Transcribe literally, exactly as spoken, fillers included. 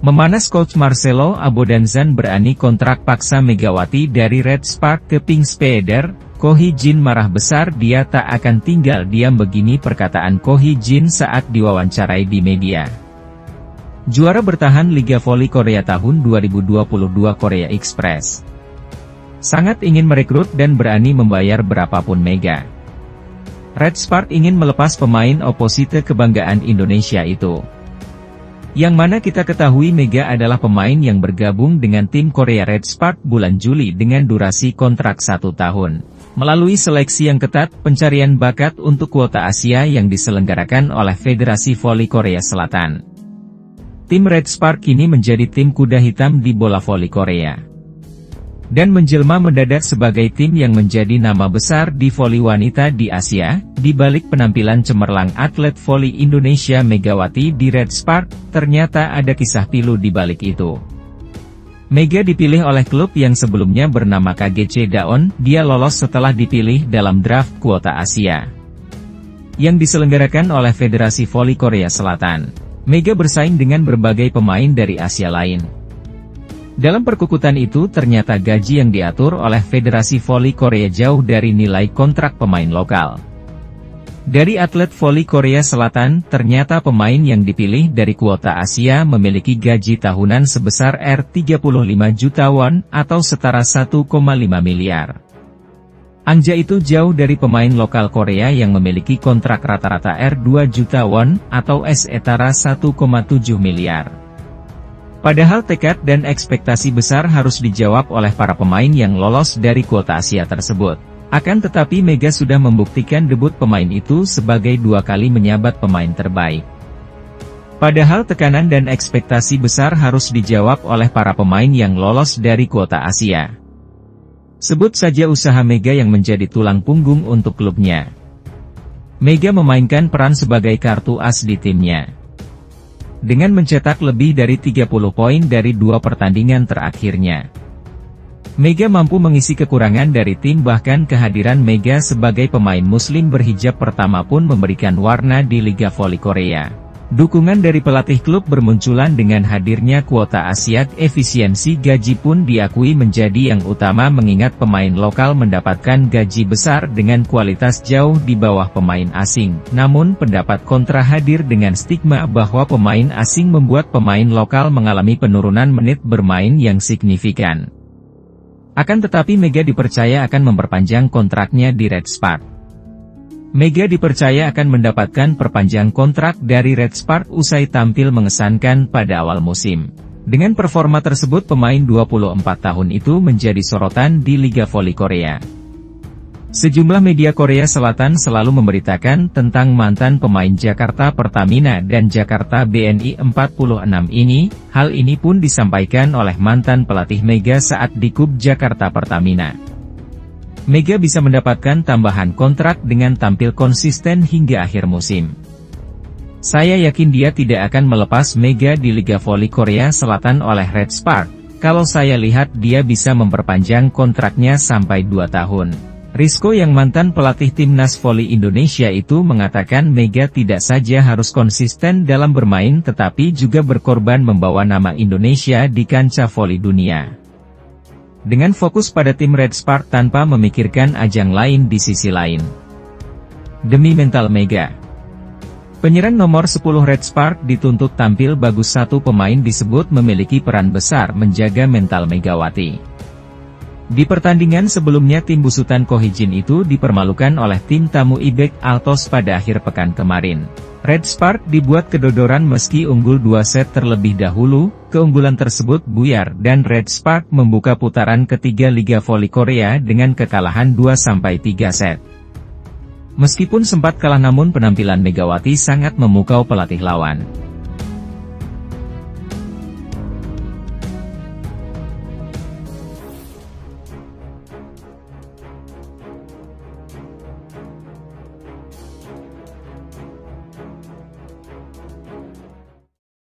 Memanas coach Marcelo Abodanzan berani kontrak paksa Megawati dari Red Spark ke Pink Spider. Ko Hee-jin marah besar, dia tak akan tinggal diam, begini perkataan Ko Hee-jin saat diwawancarai di media. Juara bertahan Liga Voli Korea tahun dua ribu dua puluh dua Korea Express sangat ingin merekrut dan berani membayar berapapun Mega. Red Spark ingin melepas pemain oposite kebanggaan Indonesia itu. Yang mana kita ketahui Mega adalah pemain yang bergabung dengan tim Korea Red Spark bulan Juli dengan durasi kontrak satu tahun. Melalui seleksi yang ketat, pencarian bakat untuk kuota Asia yang diselenggarakan oleh Federasi Voli Korea Selatan. Tim Red Spark kini menjadi tim kuda hitam di bola voli Korea. Dan menjelma mendadak sebagai tim yang menjadi nama besar di voli wanita di Asia. Di balik penampilan cemerlang atlet voli Indonesia Megawati di Red Spark, ternyata ada kisah pilu di balik itu. Mega dipilih oleh klub yang sebelumnya bernama K G C Daon. Dia lolos setelah dipilih dalam draft kuota Asia yang diselenggarakan oleh Federasi Voli Korea Selatan. Mega bersaing dengan berbagai pemain dari Asia lain. Dalam perkukutan itu ternyata gaji yang diatur oleh Federasi Voli Korea jauh dari nilai kontrak pemain lokal. Dari atlet voli Korea Selatan, ternyata pemain yang dipilih dari kuota Asia memiliki gaji tahunan sebesar R tiga puluh lima juta won, atau setara satu koma lima miliar. Angka itu jauh dari pemain lokal Korea yang memiliki kontrak rata-rata R dua juta won, atau setara satu koma tujuh miliar. Padahal tekad dan ekspektasi besar harus dijawab oleh para pemain yang lolos dari kuota Asia tersebut. Akan tetapi Mega sudah membuktikan debut pemain itu sebagai dua kali menyabat pemain terbaik. Padahal tekanan dan ekspektasi besar harus dijawab oleh para pemain yang lolos dari kuota Asia. Sebut saja usaha Mega yang menjadi tulang punggung untuk klubnya. Mega memainkan peran sebagai kartu as di timnya. Dengan mencetak lebih dari tiga puluh poin dari dua pertandingan terakhirnya. Mega mampu mengisi kekurangan dari tim, bahkan kehadiran Mega sebagai pemain muslim berhijab pertama pun memberikan warna di Liga Voli Korea. Dukungan dari pelatih klub bermunculan dengan hadirnya kuota Asia. Efisiensi gaji pun diakui menjadi yang utama mengingat pemain lokal mendapatkan gaji besar dengan kualitas jauh di bawah pemain asing. Namun pendapat kontra hadir dengan stigma bahwa pemain asing membuat pemain lokal mengalami penurunan menit bermain yang signifikan. Akan tetapi Mega dipercaya akan memperpanjang kontraknya di Red Spark. Mega dipercaya akan mendapatkan perpanjang kontrak dari Red Spark usai tampil mengesankan pada awal musim. Dengan performa tersebut pemain dua puluh empat tahun itu menjadi sorotan di Liga Voli Korea. Sejumlah media Korea Selatan selalu memberitakan tentang mantan pemain Jakarta Pertamina dan Jakarta B N I empat puluh enam ini. Hal ini pun disampaikan oleh mantan pelatih Mega saat di Klub Jakarta Pertamina. Mega bisa mendapatkan tambahan kontrak dengan tampil konsisten hingga akhir musim. Saya yakin dia tidak akan melepas Mega di Liga Voli Korea Selatan oleh Red Spark. Kalau saya lihat dia bisa memperpanjang kontraknya sampai dua tahun. Rizko yang mantan pelatih timnas voli Indonesia itu mengatakan Mega tidak saja harus konsisten dalam bermain tetapi juga berkorban membawa nama Indonesia di kancah voli dunia. Dengan fokus pada tim Red Spark tanpa memikirkan ajang lain di sisi lain. Demi mental Mega. Penyerang nomor sepuluh Red Spark dituntut tampil bagus. Satu pemain disebut memiliki peran besar menjaga mental Megawati. Di pertandingan sebelumnya tim busutan Ko Hee-jin itu dipermalukan oleh tim tamu Ibek Altos pada akhir pekan kemarin. Red Spark dibuat kedodoran meski unggul dua set terlebih dahulu. Keunggulan tersebut buyar dan Red Spark membuka putaran ketiga Liga Voli Korea dengan kekalahan dua sampai tiga set. Meskipun sempat kalah namun penampilan Megawati sangat memukau pelatih lawan.